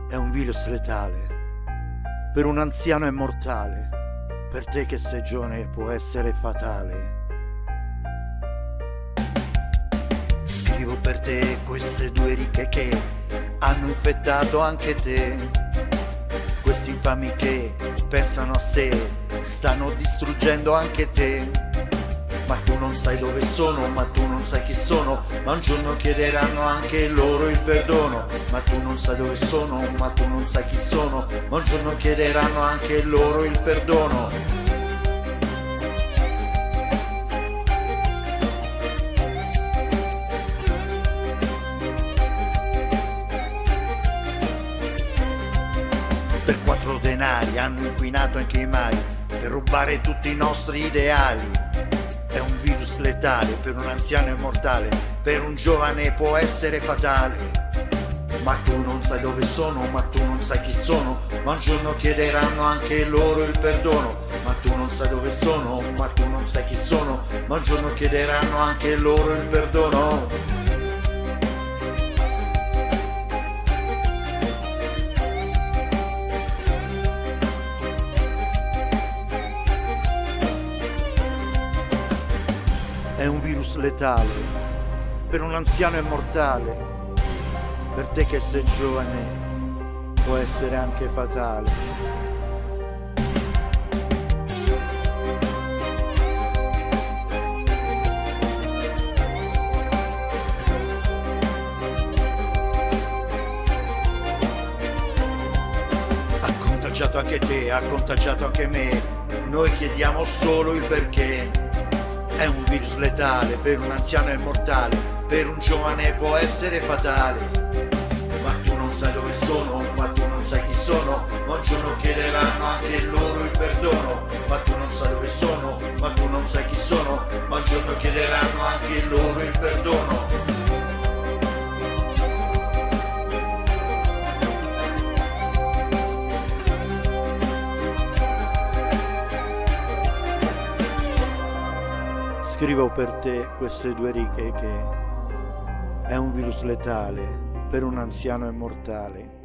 È un virus letale, per un anziano è mortale, per te che sei giovane può essere fatale. Scrivo per te queste due righe che hanno infettato anche te. Questi infami che pensano a sé stanno distruggendo anche te. Ma tu non sai dove sono, ma tu non sai chi sono, ma un giorno chiederanno anche loro il perdono. Ma tu non sai dove sono, ma tu non sai chi sono, ma un giorno chiederanno anche loro il perdono. Per 4 denari hanno inquinato anche i mari, per rubare tutti i nostri ideali. È un virus letale, per un anziano è mortale, per un giovane può essere fatale. Ma tu non sai dove sono, ma tu non sai chi sono, ma un giorno chiederanno anche loro il perdono. Ma tu non sai dove sono, ma tu non sai chi sono, ma un giorno chiederanno anche loro il perdono. È un virus letale, per un anziano è mortale, per te che sei giovane può essere anche fatale. Ha contagiato anche te, ha contagiato anche me, noi chiediamo solo il perché. È un virus letale, per un anziano è mortale, per un giovane può essere fatale. Ma tu non sai dove sono, ma tu non sai chi sono, ma un giorno chiederanno anche loro il perdono. Ma tu non sai dove sono, ma tu non sai chi sono, ma un giorno chiederanno anche loro il perdono. Scrivo per te queste due righe che è un virus letale, per un anziano è mortale.